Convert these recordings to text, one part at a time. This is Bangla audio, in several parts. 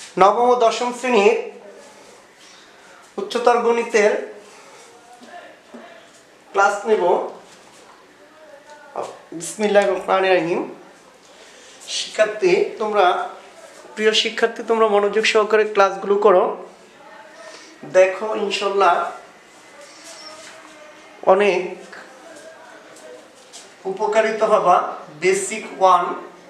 নবম ও দশম শ্রেণীর উচ্চতর গণিতের ক্লাস নেব। বিসমিল্লাহির রহমানির রহিম। প্রিয় শিক্ষার্থী, তোমরা মনোযোগ সহকারে ক্লাসগুলো করো। দেখো, ইনশাআল্লাহ অনেক উপকারিত হবা। বেসিক 1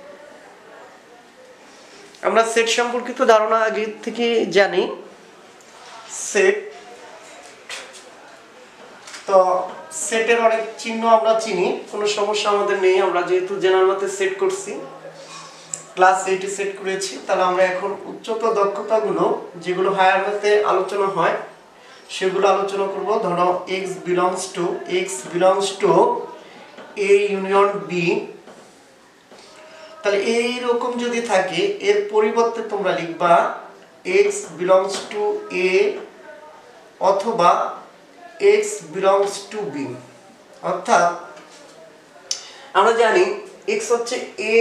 আমরা সেট সম্পর্কিত ধারণা আগে থেকে জানি। সেট, তো সেটের অনেক চিহ্ন আমরা চিনি, কোনো সমস্যা আমাদের নেই। আমরা যেহেতু জেনারেল ম্যাথে সেট করছি, ক্লাস 8 সেট করেছি, তাহলে আমরা এখন উচ্চতর দক্ষতাগুলো যেগুলো হায়ার ম্যাথে আলোচনা হয় সেগুলো আলোচনা করব। ধরো x belongs to a union b, তাহলে এই রকম যদি থাকে এর পরিবর্তে তোমরা লিখবা x belongs to a অথবা x belongs to b। অর্থাৎ আমরা জানি x হচ্ছে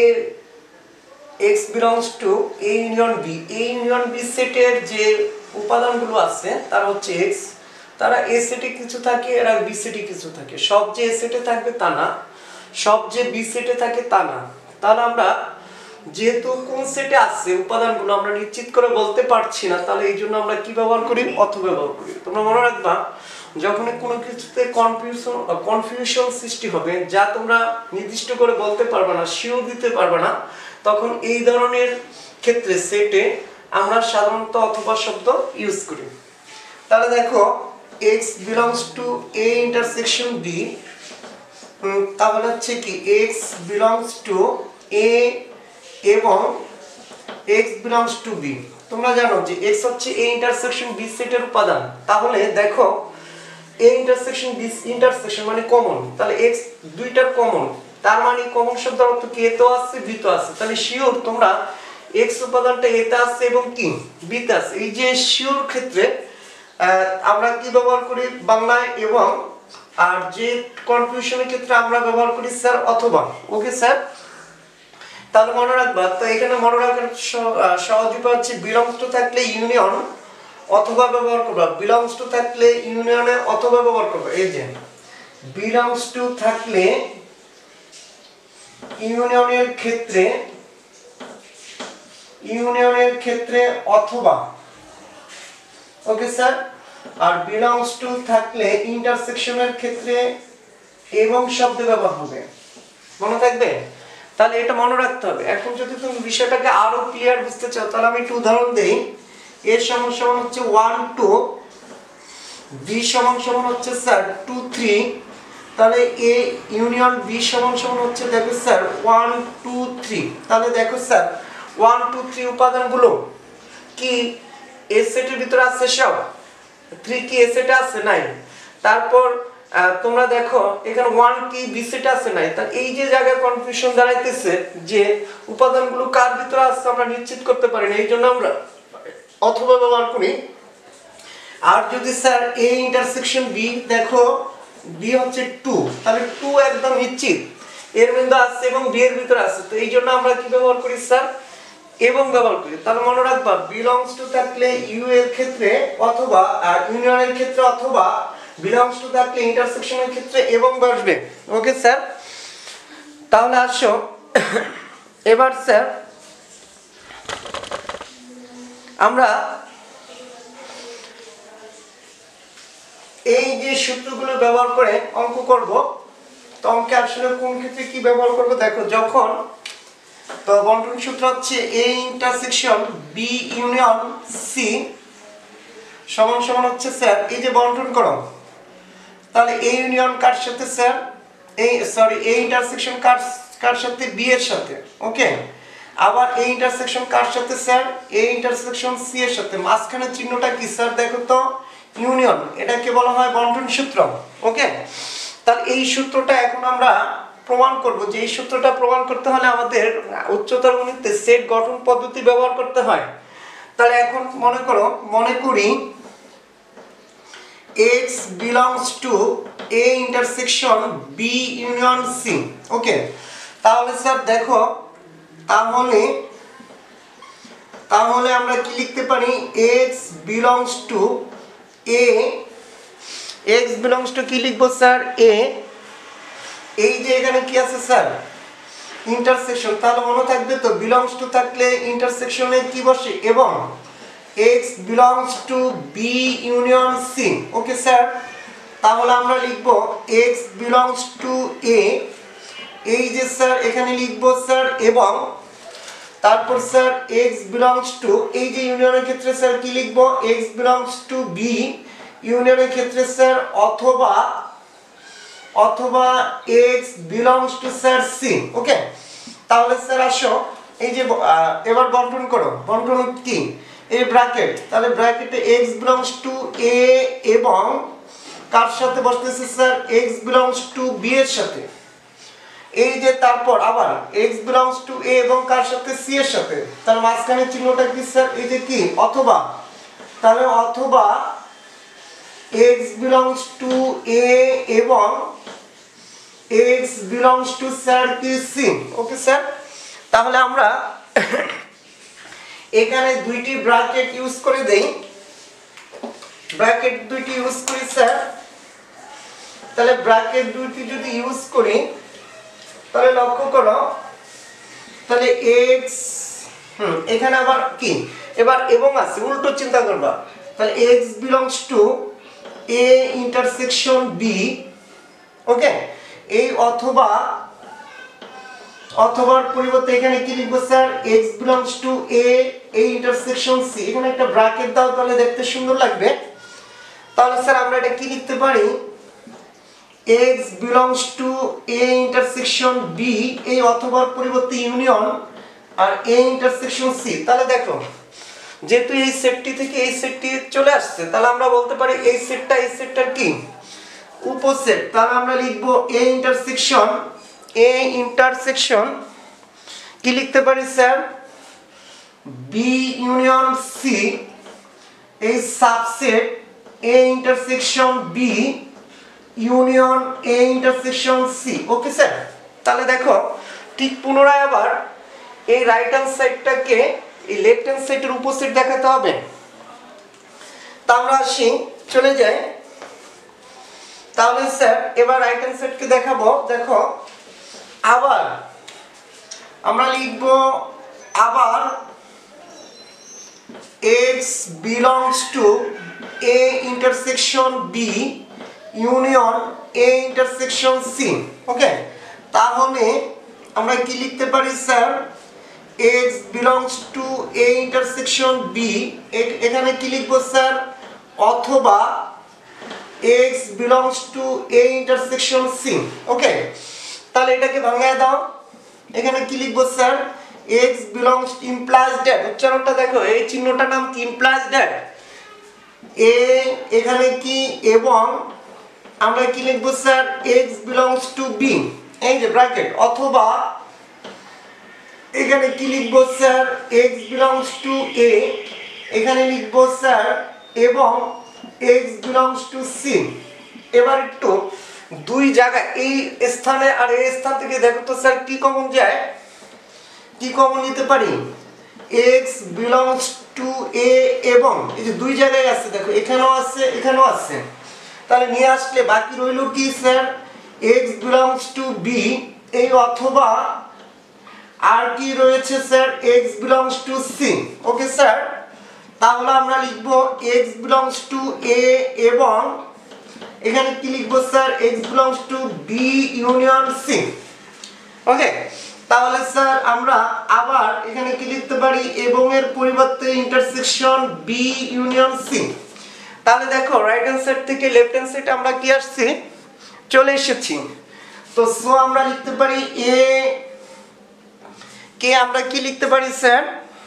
x belongs to a union b। a union b সেটের যে উপাদানগুলো আছে তারা হচ্ছে x, তারা a সেটে কিছু থাকে, এরা b সেটে কিছু থাকে। সব যে a সেটে থাকবে তা না, সব যে b সেটে থাকে তা না। তাহলে আমরা যেহেতু কোন সেটে আছে উপাদানগুলো আমরা নিশ্চিত করে বলতে পারছি না, তাহলে এই জন্য আমরা কি ব্যবহার করি? অথবা ব্যবহার করি। তোমরা মনে রাখবা, যখন কোনো কিছুতে কনফিউশন সৃষ্টি হবে, যা তোমরা নির্দিষ্ট করে বলতে পারবে না, শিওর দিতে পারবে না, তখন এই ধরনের ক্ষেত্রে সেটে আমরা সাধারণত অথবা শব্দ ইউজ করি। তাহলে দেখো x belongs to a intersection b, তাহলে হচ্ছে কি x belongs to a এবং x belongs to b। তোমরা জানো যে x হচ্ছে a intersection b সেটের উপাদান। তাহলে দেখো a intersection b intersection মানে কমন, তাহলে x দুইটার কমন, তার মানে কমন শব্দের অর্থ কি? a তো আছে, b তো আছে। তাহলে শিওর তোমরা x উপাদানটা a তে আছে এবং কি b তে আছে। এই যে শিওর ক্ষেত্রে আমরা কি ব্যবহার করি? বাংলায় এবং, আর যে কনফিউশনের ক্ষেত্রে আমরা ব্যবহার করি স্যার অথবা। ওকে স্যার, তাহলে মনে রাখবা। তো এখানে মনে রাখার সহজ উপায় হচ্ছে belongs to থাকলে ইউনিয়ন অথবা ব্যবহার করবা, belongs to থাকলে ইউনিয়নে অথবা ব্যবহার করবা। এই যে belongs to থাকলে ইউনিয়নের ক্ষেত্রে অথবা। ওকে স্যার, আর belongs to থাকলে ইন্টারসেকশনের ক্ষেত্রে এবং শব্দ ব্যবহার হবে। মনে থাকবে? তাহলে এটা মনে রাখতে হবে। এখন যদি তুমি বিষয়টাকে আরো ক্লিয়ার বুঝতে চাও, তাহলে আমি একটু উদাহরণ দেই। a সমান সমান হচ্ছে 1 2, b সমান সমান হচ্ছে স্যার 2 3। তাহলে a ইউনিয়ন b সমান সমান হচ্ছে, দেখো স্যার 1 2 3। তাহলে দেখো স্যার 1 2 3 উপাদানগুলো কি a সেটের ভিতরে আছে? সব 3 কি a সেটে আছে? নাই। তারপর তোমরা দেখো এখানে 1 কি b সেটে আছে? নাই। তাহলে এই যে জায়গায় কনফিউশন দাঁড়াইতেছে যে উপাদানগুলো কার ভিতরে আছে আমরা নিশ্চিত করতে পারি না, এই জন্য আমরা অথবা ব্যবহার করি। আর যদি স্যার a ইন্টারসেকশন b, দেখো b হচ্ছে 2, তাহলে 2 একদম নিশ্চিত এর মধ্যে আছে এবং b এর ভিতরে আছে, তো এই জন্য আমরা কি ব্যবহার করি স্যার? এবং ব্যবহার করি। তাহলে মনে রাখবা belongs to থাকলে u এর ক্ষেত্রে অথবা, আর ইউনিয়নের ক্ষেত্রে অথবা, belongs to থাকলে ইন্টারসেকশনের ক্ষেত্রে এবং বসবে। ওকে স্যার, তাহলে আসো এবার স্যার আমরা এই যে সূত্রগুলো ব্যবহার করে অঙ্ক করব। তো অঙ্কে আসলে কোন ক্ষেত্রে কি ব্যবহার করব? দেখো, যখন তো বন্টন সূত্র হচ্ছে a intersection b union c সমান সমান হচ্ছে স্যার, এই যে বন্টন করো, তাহলে a ইউনিয়ন কার সাথে স্যার? a ইন্টারসেকশন কার সাথে? b এর সাথে। ওকে, আবার a ইন্টারসেকশন কার সাথে স্যার? a ইন্টারসেকশন c এর সাথে। মাঝখানের চিহ্নটা কি স্যার? দেখো তো ইউনিয়ন, এটাকে বলা হয় বন্টন সূত্র। ওকে, তাহলে এই সূত্রটা এখন আমরা প্রমাণ করব। যে এই সূত্রটা প্রমাণ করতে হলে আমাদের উচ্চতর গণিতে সেট গঠন পদ্ধতি ব্যবহার করতে হয়। তাহলে এখন মনে করি x belongs to a intersection b union c। Okay, তাহলে স্যার দেখো, তাহলে তাহলে আমরা কি লিখতে পারি x belongs to a, x belongs to কি লিখবো স্যার a, এই যে এখানে কি আছে স্যার ইন্টারসেকশন, তাহলে মনে থাকবে তো belongs to থাকলে ইন্টারসেকশনে কি বসে এবং x belongs to b union c। Okay sir, তাহলে আমরা লিখবো x belongs to a, এই যে স্যার এখানে লিখবো স্যার এবং তারপর স্যার x belongs to এই যে ইউনিয়নের ক্ষেত্রে স্যার কি লিখবো x belongs to b, ইউনিয়নের ক্ষেত্রে স্যার অথবা x belongs to sir c। Okay, তাহলে স্যার আসো এই যে এবার বন্টন করো, বন্টন কি এই ব্র্যাকেট, তাহলে ব্র্যাকেটে x belongs to a এবং কার সাথে বসতেছে sir x belongs to b এর সাথে, এই যে তারপর আবার x belongs to a এবং কার সাথে c এর সাথে, তার মাঝখানে চিহ্নটা কি স্যার এই যে কি অথবা, তাহলে অথবা x belongs to a এবং x belongs to স্যার কি c। ওকে স্যার, তাহলে আমরা এখানে দুইটি ব্র্যাকেট ইউজ করে দেই, ব্র্যাকেট দুইটি ইউজ করি স্যার, তাহলে ব্র্যাকেট দুইটি যদি ইউজ করি তাহলে লক্ষ্য করো, তাহলে x এখানে আবার কি এবার এবং আছে উল্টো চিন্তা করবা, তাহলে x belongs to a intersection b। ওকে, এই অথবার পরিবর্তে এখানে কি লিখবো sir x belongs to a intersection c, এখানে একটা ব্র্যাকেট দাও তাহলে দেখতে সুন্দর লাগবে। তাহলে স্যার আমরা এটা কি লিখতে পারি x belongs to a intersection b, এই অথবার পরিবর্তে ইউনিয়ন আর a intersection c। তাহলে দেখো যেহেতু এই সেটটি থেকে এই সেটটি চলে আসছে, তাহলে আমরা বলতে পারি এই সেটটার কি উপসেট, তাহলে আমরা লিখবো a intersection কি লিখতে পারি স্যার b ইউনিয়ন c, এই subset a intersection b union a intersection c। Okay sir, তাহলে দেখো ঠিক পুনরায় আবার এই রাইট হ্যান্ড সাইডটাকে এই লেফট হ্যান্ড সাইডের উপসেট দেখাতে হবে। তা আমরা আসি চলে যাই, তাহলে স্যার এবার রাইট হ্যান্ড সাইডকে দেখাবো। দেখো আবার আমরা লিখব আবার x belongs to a intersection b union a intersection c। Okay, তাহলে আমরা কি লিখতে পারি sir x belongs to a intersection b, এখানে কি লিখবো স্যার অথবা x belongs to a intersection c। Okay, তাহলে এটাকে ভাঙায় দাও, এখানে কি লিখবো sir x belongs implies that, উচ্চারণটা দেখো এই চিহ্নটার নাম কি implies that, a এখানে কি এবং আমরা কি লিখবো sir x belongs to b, এই যে ব্র্যাকেট অথবা এখানে কি লিখবো sir x belongs to a, এখানে লিখবো স্যার এবং x belongs to c। এবার একটু দুই জায়গা এই স্থানে আর এই স্থান থেকে দেখো তো স্যার কি কমন যায়, কি কমন নিতে পারি x belongs to a এবং এই যে দুই জায়গায় আছে দেখো এখানেও আছে এখানেও আছে, তাহলে নিয়ে আসলে বাকি রইল কি sir x belongs to b, এই অথবা আর কি রয়েছে sir x belongs to c। Okay sir, তাহলে আমরা লিখব x belongs to a এবং এখানে কি লিখব sir x belongs to b union c। Okay, তাহলে স্যার আমরা আবার এখানে কি লিখতে পারি এবং এর পরিবর্তে ইন্টারসেকশন b ইউনিয়ন c। তাহলে দেখো রাইট হ্যান্ড সাইড থেকে লেফট হ্যান্ড সাইড আমরা কি আসছে চলে এসেছি, তো সো আমরা লিখতে পারি a কে আমরা কি লিখতে পারি স্যার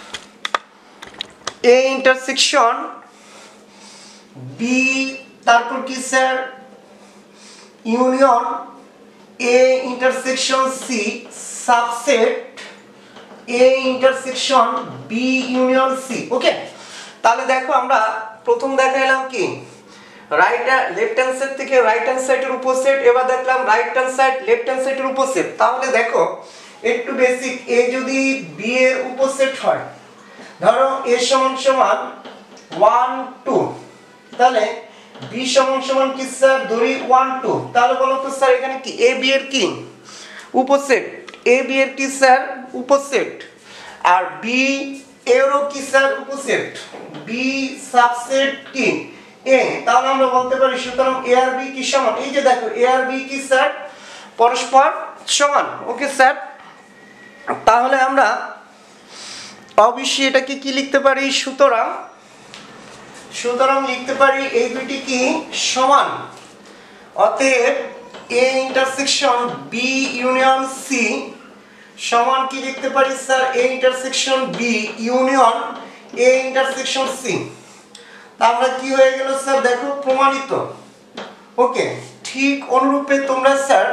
a ইন্টারসেকশন b, তারপর কি sir union a intersection c subset a intersection b union c। Okay, তাহলে দেখো আমরা প্রথম দেখাইলাম কি রাইট লেফট হ্যান্ড সাইড থেকে রাইট হ্যান্ড সাইডের উপসেট, এবার দেখলাম right hand side left hand সাইডের উপসেট। তাহলে দেখো একটু বেসিক, a যদি b এর উপসেট হয়, ধরো a সমান সমান 1 2, তাহলে b সমান সমান কি স্যার ধরি 1 2, তাহলে বলো তো স্যার এখানে কি a b এর কি উপসেট, a b এর কি স্যার উপসেট, আর b এরও কি স্যার উপসেট, b সাবসেট কি a, তাহলে আমরা বলতে পারি সুতরাং a আর b কি সমান, এই যে দেখো a আর b কি স্যার পরস্পর সমান। ওকে স্যার, তাহলে আমরা অবশ্যই এটাকে কি লিখতে পারি, সুতরাং লিখতে পারি এই দুটি কি সমান, অতএব a intersection b union c সমান কি লিখতে পারি sir a intersection b union a intersection c। তাহলে কি হয়ে গেল স্যার দেখো প্রমাণিত। ওকে, ঠিক অনুরূপে তোমরা স্যার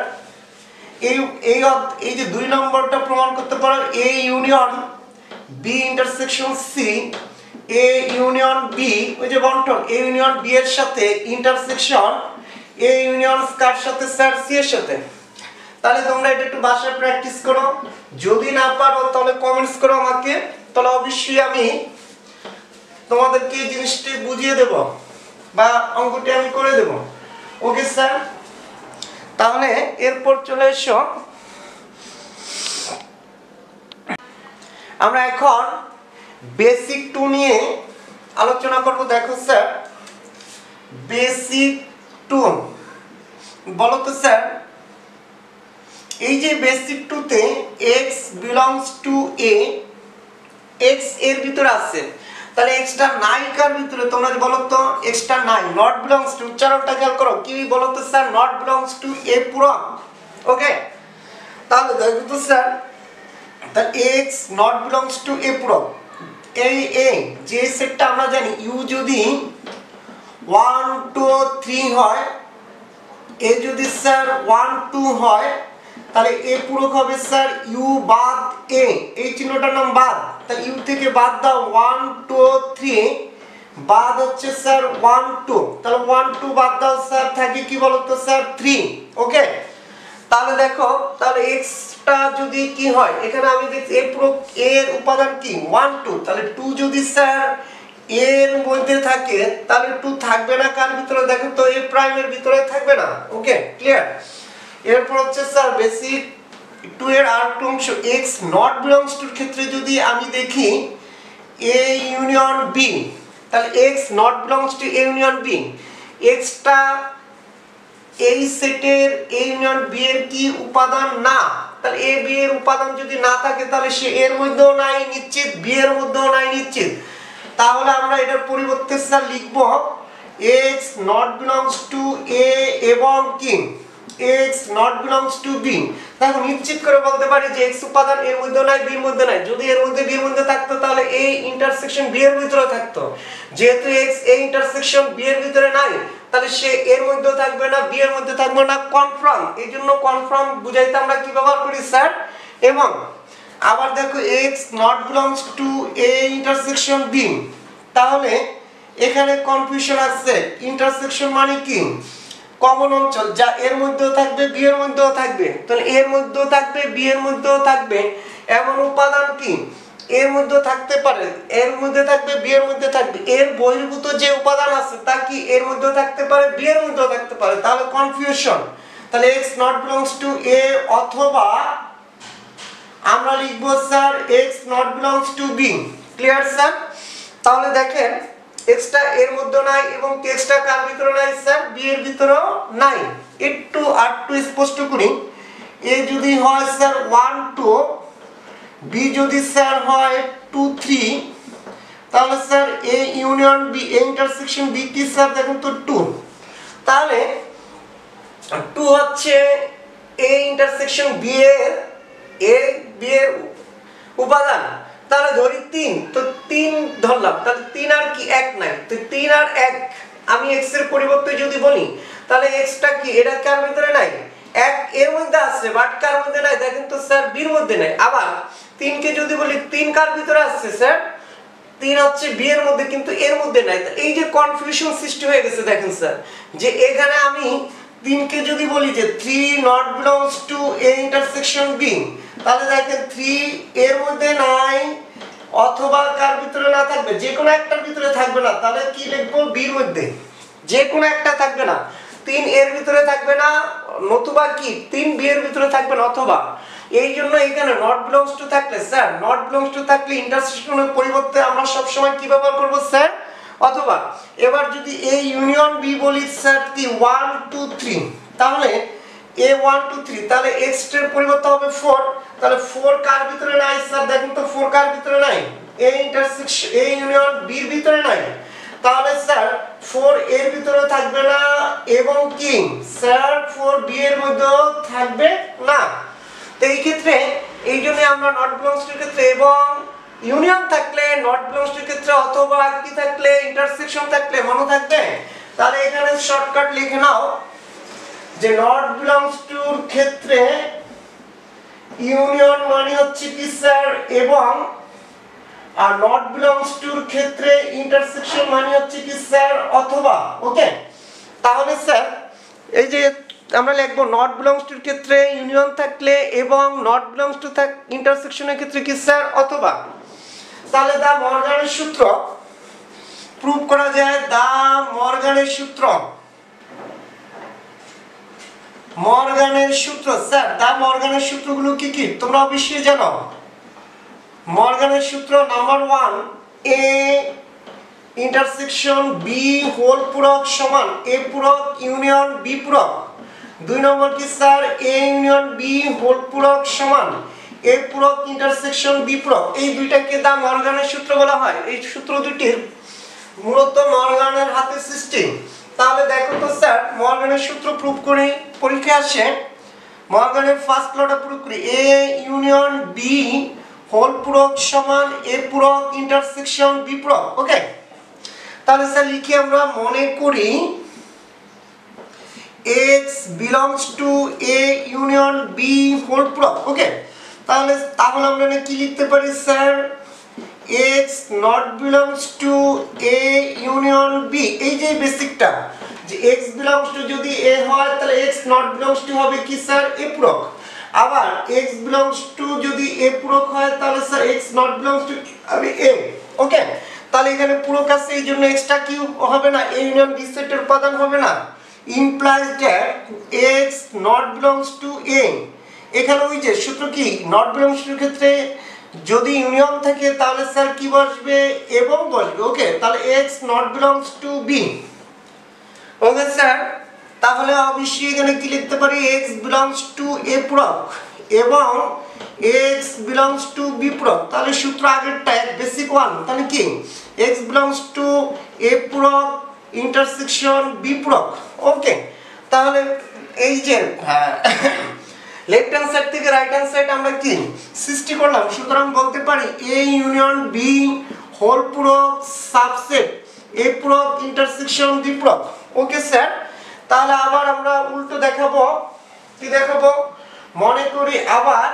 এই যে 2 নম্বরটা প্রমাণ করতে পারো a union b intersection c, a union b ওই যে বন্টন a ইউনিয়ন b এর সাথে ইন্টারসেকশন a ইউনিয়ন কার সাথে স্যার c এর সাথে। তাহলে তোমরা এটা একটু বাসায় প্র্যাকটিস করো, যদি না পারো তাহলে কমেন্টস করো আমাকে, তাহলে অবশ্যই আমি তোমাদেরকে এই জিনিসটি বুঝিয়ে দেব বা অঙ্কটি আমি করে দেব। ওকে স্যার, তাহলে এরপর চলে এসো আমরা এখন বেসিক 2 নিয়ে আলোচনা করব। দেখো স্যার বেসিক 2 বলো তো স্যার, এই যে বেসিক 2 তে x belongs to a, x এর ভিতরে আছে, তাহলে x টা নাই কার ভিতরে তোমরা বলো তো, x টা নাই not belongs to, উচ্চারণটা খেয়াল করো কি বলো তো sir not belongs to a পূরক। ওকে, তাহলে দেখো তো স্যার তাহলে x not belongs to a পূরক, এই a যে সেটটা আমরা জানি u যদি 1 2 3 হয়, a যদি স্যার 1 2 হয়, তাহলে a পূরক হবে স্যার u বাদ a, এই চিহ্নটার নাম বাদ, তাহলে u থেকে বাদ দাও 1 2 3 বাদ হচ্ছে স্যার 1 2, তাহলে 1 2 বাদ দাও স্যার থাকে কি বলো তো স্যার 3। ওকে, তাহলে দেখো তাহলে x টা যদি কি হয়, এখানে আমি দেখছি a পূরক এর উপাদান কি 1 2, তাহলে 2 যদি স্যার এর মধ্যে থাকে তাহলে 2 থাকবে না কার ভিতরে, দেখো তো a প্রাইমের ভিতরে থাকবে না। ওকে ক্লিয়ার, এরপর হচ্ছে স্যার বেসিক 2 এর আরেকটা অংশ x not belongs to এর ক্ষেত্রে যদি আমি দেখি a ইউনিয়ন b, তাহলে x not belongs to a union b, x টা এই সেটের a ইউনিয়ন b এর কি উপাদান না, তাহলে a b এর উপাদান যদি না থাকে তাহলে সে এর মধ্যেও নাই নিশ্চিত, b এর মধ্যেও নাই নিশ্চিত। তাহলে আমরা এটার পরিবর্তে স্যার লিখব x not belongs to a এবং কি x not belongs to b। দেখো নিশ্চিত করে বলতে পারি যে x উপাদান এর মধ্যে নাই b এর মধ্যে নাই, যদি এর মধ্যে b এর মধ্যে থাকতো তাহলে a ইন্টারসেকশন b এর ভিতরে থাকতো, যেহেতু x a ইন্টারসেকশন b এর ভিতরে নাই তাহলে সে এর মধ্যে থাকবে না b এর মধ্যে থাকবে না, কনফার্ম। এইজন্য কনফার্ম বুঝাইতে আমরা কি ব্যবহার করি স্যার, এবং আবার দেখো x not belongs to a intersection b, তাহলে এখানে কনফিউশন আছে, ইন্টারসেকশন মানে কি কমন অঞ্চল, যা এর মধ্যেও থাকবে বি এর মধ্যেও থাকবে, তাহলে এর মধ্যেও থাকবে বি এর মধ্যেও থাকবে এমন উপাদান কি এর মধ্যে থাকতে পারে, এর মধ্যে থাকবে বি এর মধ্যে থাকবে, এর বহির্ভূত যে উপাদান আছে তা কি এর মধ্যে থাকতে পারে বি এর মধ্যেও থাকতে পারে, তাহলে কনফিউশন। তাহলে x not belongs to a অথবা আমরা লিখব sir x not belongs to b। Clear sir, তাহলে দেখেন x টা এর মধ্যে নাই এবং x টা কার ভিতরে নাই স্যার b এর ভিতরেও নাই। একটু আরেকটু স্পষ্ট করি, a যদি হয় স্যার 1 2, b যদি স্যার হয় 2 3, তাহলে sir a union b a intersection b কি স্যার দেখুন তো 2, তাহলে 2 হচ্ছে a ইন্টারসেকশন b এর উপাদান, তাহলে ধরি 3, তো 3 ধরলাম, তাহলে 3 আর কি 1 নাই, তো 3 আর 1 আমি x এর পরিবর্তে যদি বলি তাহলে x টা কি এটা কার ভিতরে নাই 1 এর মধ্যে আছে বাট কার মধ্যে নাই, দেখেন তো স্যার b এর মধ্যে নাই। আবার 3 কে যদি বলি 3 কার ভিতরে আছে স্যার 3 হচ্ছে b এর মধ্যে কিন্তু এর মধ্যে নাই, তো এই যে কনফিউশন সৃষ্টি হয়ে গেছে দেখেন স্যার, যে এখানে আমি 3 কে যদি বলি যে 3 not belongs to a intersection b, তাহলে দেখেন 3 এর মধ্যে নাই অথবা কার ভিতরে না থাকবে, যে কোনো একটার ভিতরে থাকবে না, তাহলে কি লিখবো, বির মধ্যে যে কোনো একটা থাকবে না, 3 এর ভিতরে থাকবে না, নতুবা কি 3 বি এর ভিতরে থাকবে না, অথবা। এই জন্য এখানে নট বিলংস টু থাকলে স্যার, নট বিলংস টু থাকলে ইন্টারসেকশনের পরিবর্তে আমরা সব সময় কি ব্যবহার করব স্যার, অথবা। এবার যদি এ ইউনিয়ন বি বলি স্যার কি 1 2 3, তাহলে এ 1 2 3, তাহলে এক্স এর পরিবর্তে হবে 4, তাহলে 4 কার ভিতরে নাই স্যার, দেখুন তো 4 কার ভিতরে নাই, A intersection A union B এর ভিতরে নাই, তাহলে স্যার 4 এর ভিতরে থাকবে না, এবং কি স্যার 4 বি এর মধ্যেও থাকবে না। তো এই ক্ষেত্রে এই জন্য আমরা নট বিলংস টু ক্ষেত্রে এবং ইউনিয়ন থাকলে, নট বিলংস টু ক্ষেত্রে অথবা কি থাকলে, ইন্টারসেকশন থাকলে মনে থাকবে। তাহলে এখানে শর্টকাট লিখে নাও যে নট বিলংস টুর ক্ষেত্রে ইউনিয়ন মানে হচ্ছে কি স্যার এবং, আর নট বিলংস টুর ক্ষেত্রে ইন্টারসেকশন মানে হচ্ছে কি স্যার অথবা। ওকে, তাহলে স্যার এই যে আমরা লিখবো নট বিলংস টুর ক্ষেত্রে ইউনিয়ন থাকলে এবং নট বিলংস টু ইন্টারসেকশনের ক্ষেত্রে কি স্যার অথবা। তাহলে দা মর্গানের সূত্র প্রুভ করা যায়, দা মর্গানের সূত্র, মর্গানের সূত্র স্যার, দা মর্গানের সূত্রগুলো কি কি তোমরা অবশ্যই জানো। মর্গানের সূত্র number 1, A intersection B whole পূরক সমান এ পূরক ইউনিয়ন বি পূরক। 2 নম্বর কি sir, A union B whole পূরক সমান এ পূরক ইন্টারসেকশন বি পূরক। এই দুইটাকে দা মর্গানের সূত্র বলা হয়। এই সূত্র দুটির মূলত মর্গানের হাতে সৃষ্টি। তাহলে দেখো তো স্যার মর্গানের সূত্র প্রুফ করি, পরীক্ষায় আসে। মর্গানের ফার্স্ট লটা প্রুফ করি, এ ইউনিয়ন বি হোল পূরক সমান এ পূরক ইন্টারসেকশন বি পূরক। ওকে, তাহলে স্যার লিখি আমরা, মনে করি x belongs to a union b whole পূরক। ওকে, তাহলে আমরা কি লিখতে পারি sir, x not belongs to a union b। এই যে বেসিকটা যে x belongs to যদি a হয় তাহলে x not belongs to হবে কি স্যার, a পূরক। আবার x belongs to যদি a পূরক হয় তাহলে sir x not belongs to হবে a। ওকে, তাহলে এখানে পূরক আছে, এই জন্য x টা কি হবে না, a ইউনিয়ন b সেটের উপাদান হবে না। implies that x not belongs to a। এখানে ওই যে সূত্র কি, not belongs to এর ক্ষেত্রে যদি ইউনিয়ন থাকে তাহলে স্যার কি বসবে, এবং বসবে। ওকে, তাহলে x not belongs to b। Okay sir, তাহলে অবশ্যই এখানে কি লিখতে পারি, x belongs to a পূরক এবং x belongs to b পূরক। তাহলে সূত্র আগেরটা বেসিক 1, তাহলে কি x belongs to a পূরক ইন্টারসেকশন বি পূরক। ওকে, তাহলে এই যে লেফট হ্যান্ড সাইড থেকে রাইট হ্যান্ড সাইড আমরা কি সৃষ্টি করলাম, সুতরাং বলতে পারি এ ইউনিয়ন বি হোল পূরক সাবসেট এ পূরক ইন্টারসেকশন বি পূরক। ওকে স্যার, তাহলে আবার আমরা উল্টো দেখাবো, কি দেখাবো, মনে করি আবার,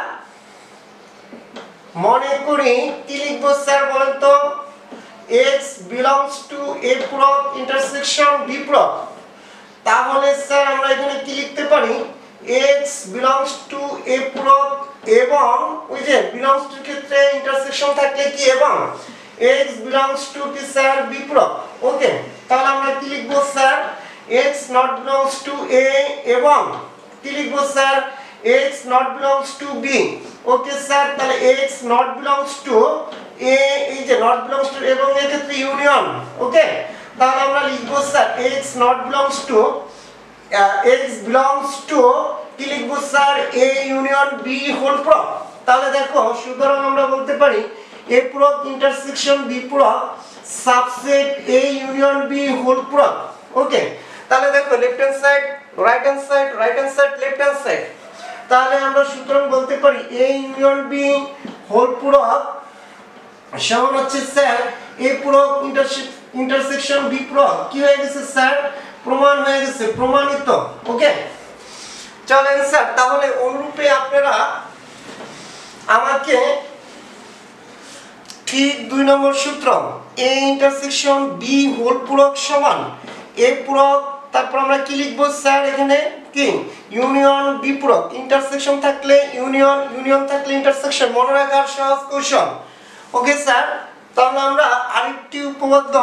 মনে করি কি লিখবো স্যার বলেন তো, x belongs to a পূরক ইন্টারসেকশন b পূরক। তাহলে স্যার আমরা এখানে কি লিখতে পারি, x belongs to a পূরক এবং ওই যে belongs to ক্ষেত্রে ইন্টারসেকশন থাকলে কি এবং x belongs to কি স্যার b পূরক। ওকে, তাহলে আমরা কি লিখবো sir, x not belongs to a এবং কি লিখবো sir, x not belongs to b। Okay sir, তাহলে x not belongs to a, এই যে not belongs to এবং এর ক্ষেত্রে ইউনিয়ন। ওকে, তাহলে আমরা লিখবো sir x not belongs to কি লিখবো sir, a union b whole পূরক। তাহলে দেখো সুতরাং আমরা বলতে পারি a পূরক ইন্টারসেকশন b পূরক subset a union b whole পূরক। ওকে, তাহলে দেখো left hand side right hand side, right hand side left hand side. তাহলে আমরা সুতরাং বলতে পারি a ইউনিয়ন b হোল পূরক সমান হচ্ছে স্যার a পূরক ইন্টারসেকশন b পূরক। কি হয়ে গেছে স্যার, প্রমাণ হয়ে গেছে, প্রমাণিত। ওকে, চলেন স্যার তাহলে অনুরূপে আপনারা আমাকে ঠিক 2 নম্বর সূত্র a ইন্টারসেকশন b হোল পূরক সমান a পূরক, তারপর আমরা কি লিখবো স্যার, এখানে কি ইউনিয়ন বি পূরক, ইন্টারসেকশন থাকলে ইউনিয়ন, ইউনিয়ন থাকলে ইন্টারসেকশন, মনে রাখার সহজ কৌশল। ওকে স্যার, তাহলে আমরা আরেকটি উপপাদ্য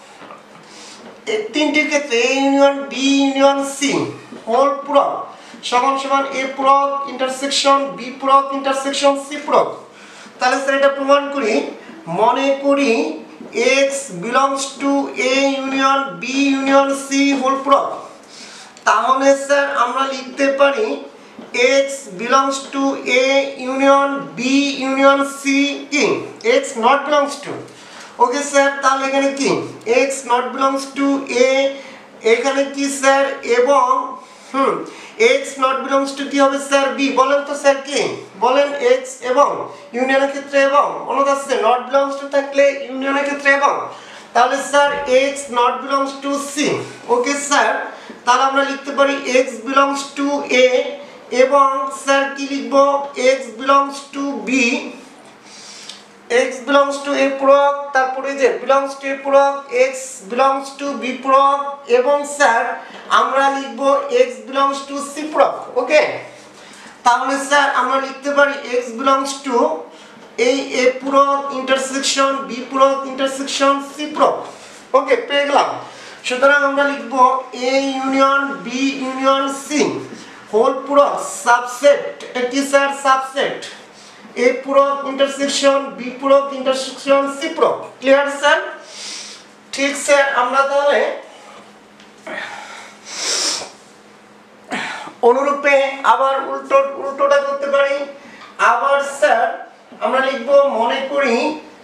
তিনটির ক্ষেত্রে A union B union C whole product সমান সমান A product intersection B product intersection C product. তাহলে স্যার এটা প্রমাণ করি। মনে করি x belongs to a union b union c whole product. তাহলে স্যার আমরা লিখতে পারি x belongs to a union b union c কি x not belongs to। Okay sir, তাহলে এখানে কি x not belongs to a, এখানে কি স্যার এবং x not belongs to কি হবে স্যার b। বলেন তো স্যার কি বলেন, x এবং ইউনিয়নের ক্ষেত্রে এবং মনে আছে not belongs to থাকলে ইউনিয়নের ক্ষেত্রে এবং, তাহলে sir x not belongs to c। Okay sir, তাহলে আমরা লিখতে পারি x belongs to a এবং স্যার কি লিখব x belongs to b, x belongs to a product, তারপরে যে belongs to a product x belongs to b product এবং স্যার আমরা লিখব x belongs to c product. Okay, তাহলে স্যার আমরা লিখতে পারি x belongs to এই a product intersection b product intersection c product. Okay, পেয়ে গেলাম। সুতরাং আমরা লিখব a union b union c whole product subset, এটা কি sir subset a product intersection b product intersection c product. Clear sir? ঠিক স্যার, আমরা তাহলে অনুরূপে আবার উল্টোটা করতে পারি। আবার স্যার আমরা লিখব মনে করি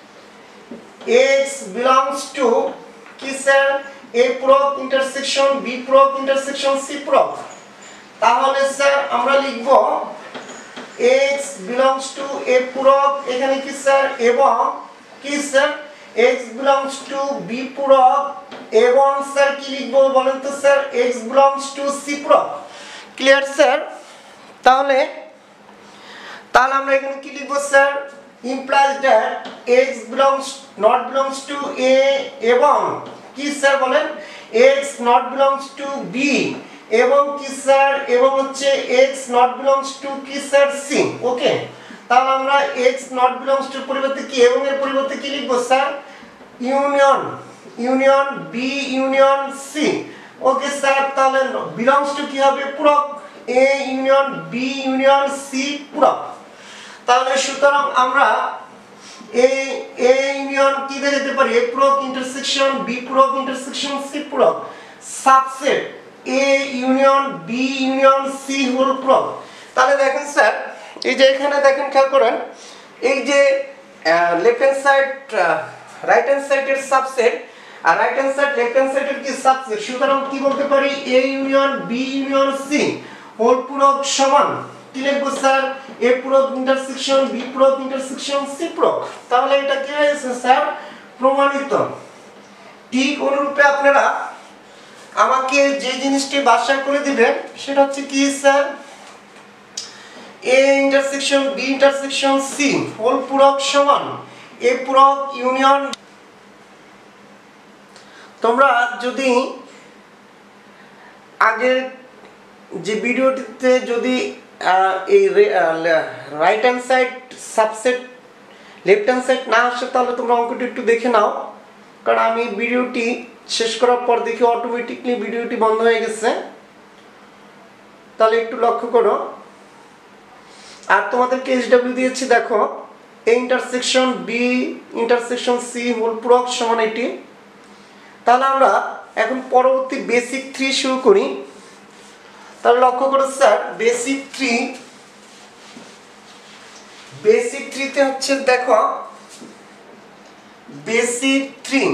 x belongs to কি sir a product intersection b product intersection c product. তাহলে স্যার আমরা লিখব x belongs to a product, এখানে কি স্যার এবং কি sir x belongs to b product এবং স্যার কি লিখব বলেন তো sir x belongs to c product. Clear sir? তাহলে আমরা এখানে কি লিখব sir implies that x not belongs to a এবং কি স্যার বলেন x not belongs to b এবং কি স্যার এবং হচ্ছে x not belongs to কি স্যার c। ওকে, তাহলে আমরা x not belongs to পরিবর্তে কি এবং এর পরিবর্তে কি লিখব sir union b union c। Okay sir, তাহলে belongs to কি হবে product a union b union c product. তাহলে সুতরাং আমরা a ইউনিয়ন কি দেখাতে পারি a product intersection b product intersection c product subset a union b union c whole product. তাহলে দেখেন স্যার এই যে এখানে দেখেন খেয়াল করেন এই যে left hand side right hand সাইডের সাবসেট আর right hand side left hand সাইডের কি সাবসেট। সুতরাং কি বলতে পারি a union b union c whole product সমান কি লিখবো sir a product intersection b product intersection c product. তাহলে এটা কি হয়েছে স্যার প্রমাণিত। ঠিক অনুরূপে আপনারা আমাকে যে জিনিসটি বাসা করে দিবেন সেটা হচ্ছে কি sir a intersection b intersection c whole product সমান a প্রোডাক্ট ইউনিয়ন। তোমরা যদি আগের যে ভিডিওটিতে যদি এই right hand side subset left hand side না আসে তাহলে তোমরা অঙ্কটি একটু দেখে নাও, কারণ আমি ভিডিওটি শেষ করার পর দেখি অটোমেটিকলি ভিডিওটি বন্ধ হয়ে গেছে। তাহলে একটু লক্ষ্য করো। আর তোমাদেরকে SW দিয়েছি দেখো a intersection b intersection c whole product সমান এটি। তাহলে আমরা এখন পরবর্তী বেসিক 3 শুরু করি। তাহলে লক্ষ্য করো স্যার বেসিক 3 তে হচ্ছে দেখো বেসিক 3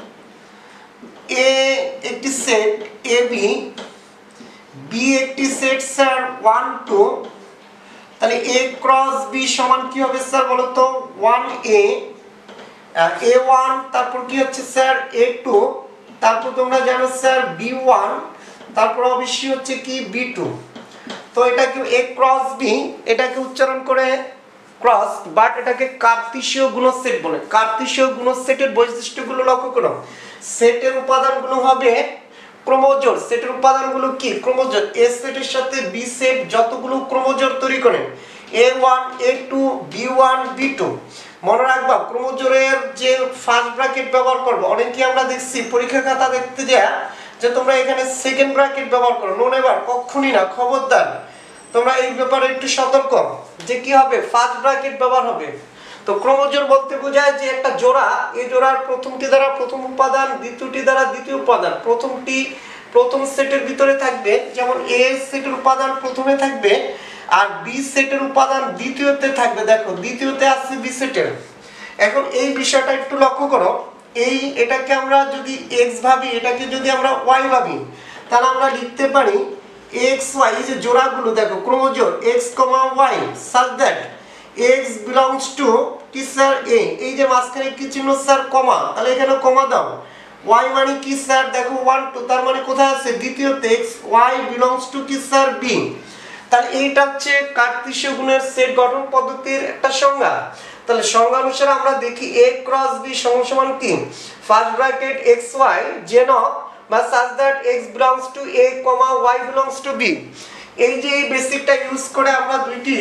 a একটি সেট ab b একটি সেট স্যার 1 2। তাহলে a ক্রস b সমান কি হবে স্যার বলো তো 1a a1 তারপর কি হচ্ছে স্যার a2 তারপর তোমরা জানো স্যার b1 তারপর অবশ্যই হচ্ছে কি b2। তো এটাকে a ক্রস b এটাকে উচ্চারণ করে ক্রস, বাট এটাকে কার্তেশীয় গুণসেট বলে। কার্তেশীয় গুণসেটের বৈশিষ্ট্যগুলো লক্ষ্য করো। সেটের উপাদানগুলো হবে ক্রোমোজোর। সেটের উপাদানগুলো কি ক্রোমোজোর। a সেটের সাথে b সেট যতগুলো ক্রোমোজোর তৈরি করে a1 a2 b1 b2 মনে রাখবা ক্রমজোড়ের যে ফার্স্ট ব্র্যাকেট ব্যবহার করব, অনেকে আমরা দেখছি পরীক্ষা খাতা দেখতে যায় যে তোমরা এখানে সেকেন্ড ব্র্যাকেট ব্যবহার করো। নো নেভার, কখনই না, খবরদার। তোমরা এই ব্যাপারে একটু সতর্ক যে কি হবে, ফার্স্ট ব্র্যাকেট ব্যবহার হবে। তো ক্রমজোড় বলতে বোঝায় যে একটা জোড়া, এই জোড়ার প্রথমটি দ্বারা প্রথম উপাদান, দ্বিতীয়টি দ্বারা দ্বিতীয় উপাদান, প্রথমটি প্রথম সেটের ভিতরে থাকবে, যেমন এ সেটের উপাদান প্রথমে থাকবে আর বি সেটের উপাদান দ্বিতীয়তে থাকবে। দেখো দ্বিতীয়তে আছে বি সেটের। এখন এই বিষয়টা একটু লক্ষ্য করো, এটাকে আমরা যদি এক্স ভাবি, এটাকে যদি আমরা ওয়াই ভাবি, তাহলে আমরা লিখতে পারি এক্স ওয়াই, এই যে জোড়াগুলো দেখো ক্রমজোড় x comma y such that x belongs to কি স্যার a, এই যে মাঝখানে কি চিহ্ন স্যার, কমা, তাহলে এখানে কমা দাও। y মানে কি স্যার, দেখো 1 2, তার মানে কোথায় আছে দ্বিতীয়তে x, y belongs to কি স্যার b। তাহলে এইটা হচ্ছে কার্তেশীয় গুণের সেট গঠন পদ্ধতির একটা সংজ্ঞা। তাহলে সংজ্ঞা অনুসারে আমরা দেখি a ক্রস b সমান কি, ফার্স্ট ব্র্যাকেট xy যেন বা such that x belongs to a, y belongs to b। এই যে এই বেসিকটা ইউজ করে আমরা দুইটি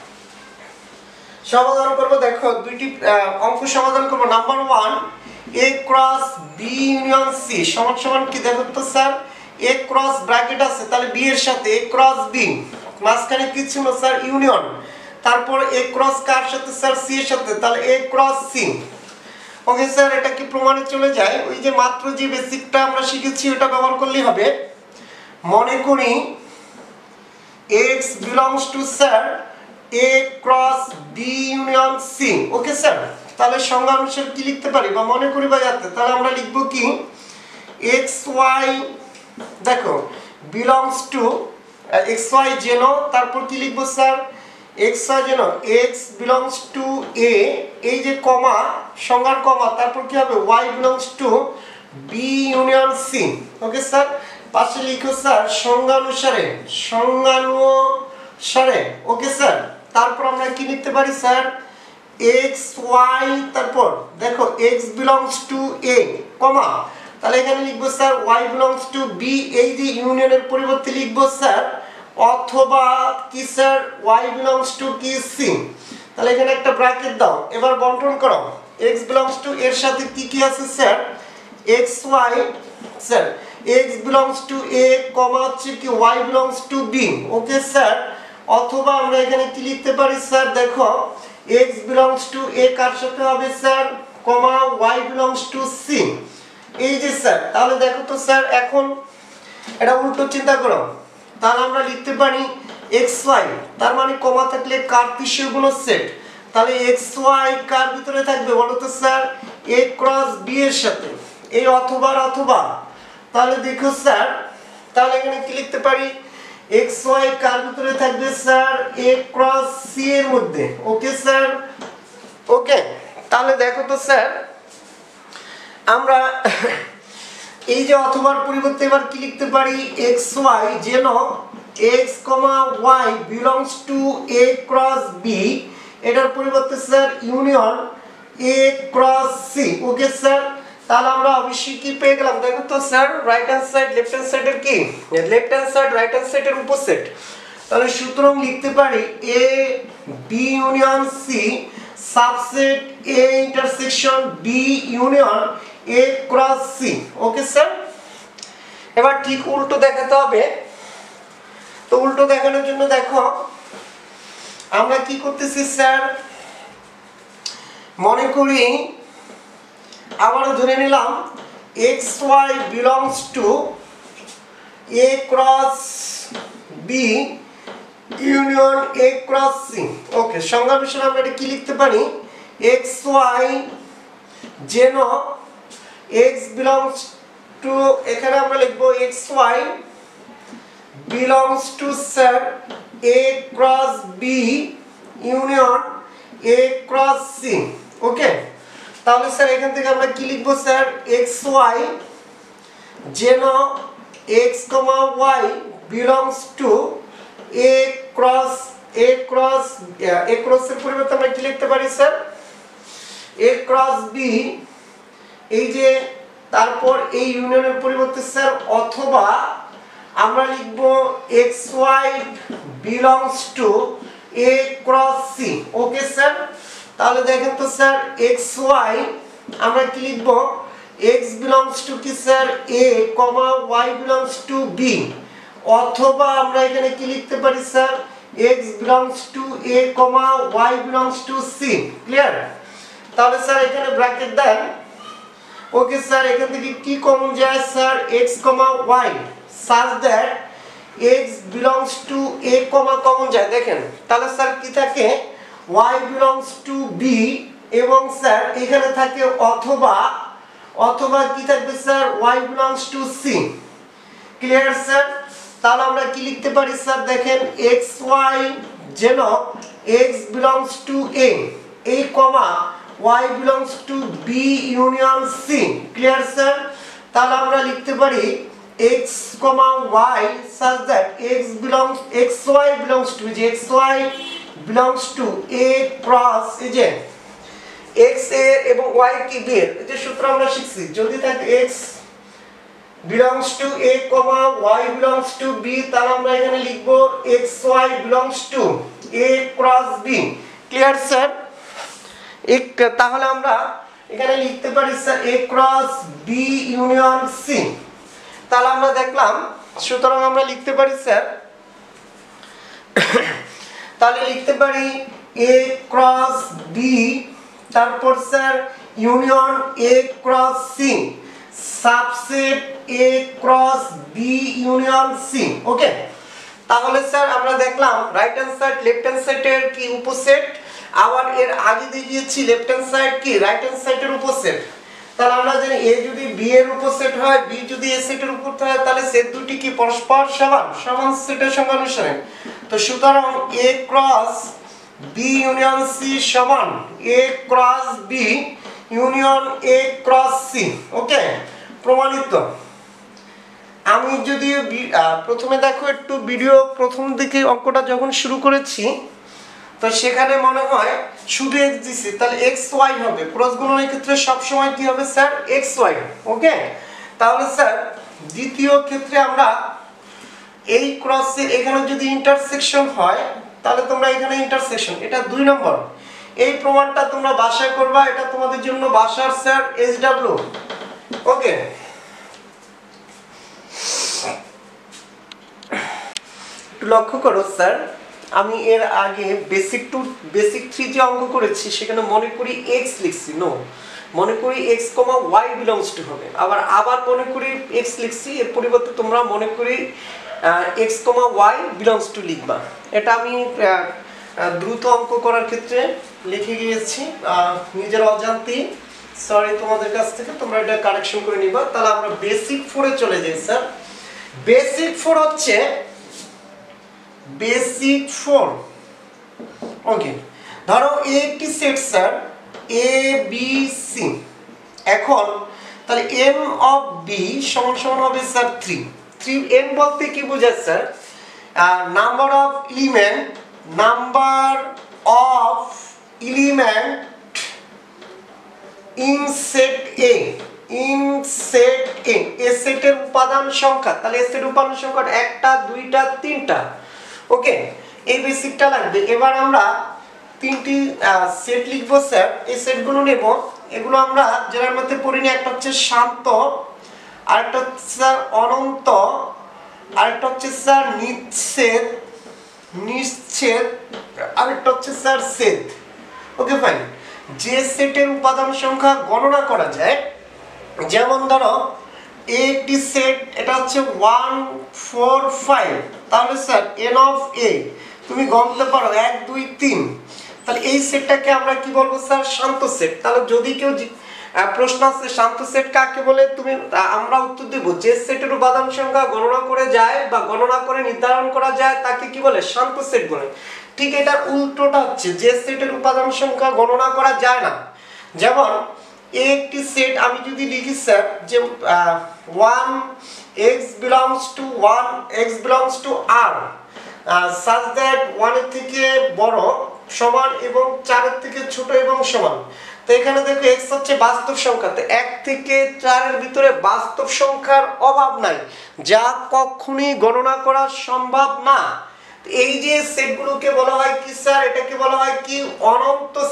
সমাধান করব। দেখো দুইটি অঙ্ক সমাধান করব। Number 1, a cross b union c সমান কি, দেখো তো স্যার a ক্রস ব্র্যাকেট আছে, তাহলে b এর সাথে a ক্রস b, মাঝখানে কি ছিল স্যার ইউনিয়ন, তারপর a ক্রস কার সাথে স্যার c এর সাথে, তাহলে a cross c। Okay sir, এটা কি প্রমাণে চলে যায়, ওই যে মাত্র যে বেসিকটা আমরা শিখেছি ওটা ব্যবহার করলেই হবে। মনে করি x belongs to sir a cross b union c। Okay sir, তাহলে সংজ্ঞা অনুসারে কি লিখতে পারি বা মনে করি বা যাতে, তাহলে আমরা লিখব কি xy, দেখো belongs to xy যেন, তারপর কি লিখব স্যার xy যেন x belongs to a, এই যে কমা সংজ্ঞার কমা, তারপর কি হবে y belongs to b union c। Okay sir, পাশে লিখো স্যার সংজ্ঞানুসারে। ওকে স্যার, তারপর আমরা কি লিখতে পারি স্যার xy, তারপর দেখো x belongs to a, কমা, তাহলে এখানে লিখবো sir y belongs to b, এই যে ইউনিয়নের পরিবর্তে লিখবো স্যার অথবা কি স্যার y belongs to কি c। তাহলে এখানে একটা ব্র্যাকেট দাও, এবার বন্টন করো। x belongs to এর সাথে কি কি আছে sir xy, sir x belongs to a, comma হচ্ছে কি y belongs to b। Okay sir, অথবা আমরা এখানে কি লিখতে পারি স্যার, দেখো x belongs to a কার সাথে হবে sir, comma y belongs to c। এই যে স্যার, তাহলে দেখো তো স্যার এখন এটা উল্টো চিন্তা করো, তাহলে আমরা লিখতে পারি xy, তার মানে কমা থাকলে কার্তেশীয় গুণের সেট, তাহলে xy কার ভিতরে থাকবে বলো তো স্যার a ক্রস b এর সাথে, এই অথবা, তাহলে দেখো স্যার, তাহলে এখানে কি লিখতে পারি xy কার ভিতরে থাকবে স্যার a ক্রস c এর মধ্যে। ওকে স্যার, ওকে, তাহলে দেখো তো স্যার আমরা এই যে অথবার পরিবর্তে এবার কি লিখতে পারি xy যেন x, y belongs to a cross b, এটার পরিবর্তে sir union a cross c। Okay sir, তাহলে আমরা অবশ্যই কি পেয়ে গেলাম, দেখো তো sir right hand side left hand সাইডের কি, left hand side right hand সাইডের উপসেট। তাহলে সুতরাং লিখতে পারি a b union c subset a intersection b union a cross c। Okay sir, এবার ঠিক উল্টো দেখাতে হবে। তো উল্টো দেখানোর জন্য দেখো আমরা কি করতেছি স্যার, মনে করি আবারও ধরে নিলাম xy belongs to a cross b union a cross c। Okay, সংজ্ঞা অনুসারে আমরা এটা কি লিখতে পারি xy যেন x belongs to, এখানে আমরা লিখবো xy belongs to sir a cross b union a cross c। Okay, তাহলে স্যার এখান থেকে আমরা কি লিখবো স্যার xy যেন x, y belongs to a cross এর পরিবর্তে আমরা কি লিখতে পারি স্যার a cross b, এই যে তারপর এই ইউনিয়নের পরিবর্তে স্যার অথবা আমরা লিখব xy belongs to a cross c। Okay sir, তাহলে দেখেন তো স্যার এক্স ওয়াই আমরা কি লিখব, x belongs to কি sir a, y belongs to b, অথবা আমরা এখানে কি লিখতে পারি sir x belongs to a, y belongs to c। Clear? তাহলে স্যার এখানে ব্র্যাকেট দেন। ওকে স্যার, এখান থেকে কি কমন যায় sir x, y such that x belongs to a, common যায় দেখেন। তাহলে স্যার কি থাকে y belongs to b এবং স্যার এখানে থাকে অথবা কি থাকবে sir y belongs to c। Clear sir? তাহলে আমরা কি লিখতে পারি স্যার দেখেন xy যেন x belongs to a, y belongs to b union c। Clear sir? তাহলে আমরা লিখতে পারি x, y such that xy belongs to যে xy belongs to a cross এই যে x a এবং y কি b এর যে সূত্র আমরা শিখছি, যদি থাকে x belongs to a, y belongs to b, তাহলে আমরা এখানে লিখব xy belongs to a cross b। Clear sir? তাহলে আমরা এখানে লিখতে পারি sir a cross b union c। তাহলে আমরা দেখলাম, সুতরাং আমরা লিখতে পারি স্যার তাহলে লিখতে পারি a cross b তারপর sir union a cross c subset a cross b union c। Okay, তাহলে স্যার আমরা দেখলাম right hand side left hand সাইডের কি উপসেট, আবার এর আগে দেখিয়েছি লেফট হ্যান্ড সাইড কি রাইট হ্যান্ড সাইডের উপসেট। তাহলে আমরা জানি a যদি b এর উপসেট হয়, b যদি a সেটের উপসেট হয়, তাহলে সেট দুটি কি পরস্পর সমান সেটের সংখ্যা অনুসারে। তো সুতরাং a cross b union c সমান a cross b union a cross c। Okay, প্রমাণিত। আমি যদি প্রথমে দেখো একটু ভিডিও প্রথম দিকে অঙ্কটা যখন শুরু করেছি তো সেখানে মনে হয় শুধু x দিছি, তাহলে x y হবে, ক্রস গুণনের ক্ষেত্রে সব সময় কি হবে স্যার x y। ওকে, তাহলে স্যার দ্বিতীয় ক্ষেত্রে আমরা এই ক্রসে এখানে যদি ইন্টারসেকশন হয় তাহলে তোমরা এখানে ইন্টারসেকশন, এটা 2 নম্বর। এই প্রমাণটা তোমরা বাসায় করবা, এটা তোমাদের জন্য বাসার স্যার SW। ওকে, একটু লক্ষ্য করো স্যার, আমি এর আগে বেসিক 3 যে অঙ্ক করেছি সেখানে মনে করি x লিখছি, নো মনে করি x, y belongs to হবে, আবার মনে করি x লিখছি, এর পরিবর্তে তোমরা মনে করি x, y belongs to লিখবা। এটা আমি দ্রুত অঙ্ক করার ক্ষেত্রে লিখে গিয়েছি নিজের অজান্তেই, সরি তোমাদের কাছ থেকে, তোমরা এটা কারেকশন করে নিবা। তাহলে আমরা বেসিক 4 এ চলে যাই স্যার। বেসিক 4 হচ্ছে বেসিক 4। ওকে, ধরো a একটি set sir a b c, এখন তাহলে m of b সমান হবে স্যার 3 m বলতে কি বোঝায় sir number of element in set a, a সেটের উপাদান সংখ্যা। তাহলে এ সেটের উপাদান সংখ্যা 1টা 2টা 3টা। ওকে, এই বেসিকটা লাগবে। এবার আমরা 3টি সেট লিখবো স্যার, এই সেটগুলো নেব। এগুলো আমরা যার মধ্যে পড়িনি, একটা হচ্ছে শান্ত, আরেকটা হচ্ছে স্যার অনন্ত, আরেকটা হচ্ছে স্যার নিশ্চেদ, আরেকটা হচ্ছে স্যার সেট। Okay fine. যে সেটের উপাদান সংখ্যা গণনা করা যায়, যেমন ধরো একটি সেট, এটা হচ্ছে 1 4 5, তাহলে স্যার n of a তুমি গণতে পারো 1 2 3, তাহলে এই সেটটাকে আমরা কি বলবো স্যার শান্ত সেট। তাহলে যদি কেউ প্রশ্ন আছে শান্ত সেট কাকে বলে, তুমি আমরা উত্তর দেব যে সেটের উপাদান সংখ্যা গণনা করে যায় বা গণনা করে নির্ধারণ করা যায় তাকে কি বলে শান্ত সেট বলে। ঠিক এটার উল্টোটা হচ্ছে যে সেটের উপাদান সংখ্যা গণনা করা যায় না, যেমন একটি সেট আমি যদি লিখি স্যার যে 1 x belongs to r such that 1 এর থেকে বড় সমান এবং 4 এর থেকে ছোট এবং সমান। তো এখানে দেখো x হচ্ছে বাস্তব সংখ্যা, তো 1 থেকে 4 এর ভিতরে বাস্তব সংখ্যার অভাব নাই, যা কখনোই গণনা করা সম্ভব না। এই যে সেটগুলোকে বলা হয় কি স্যার, এটাকে বলা হয় কি অনন্ত সেট।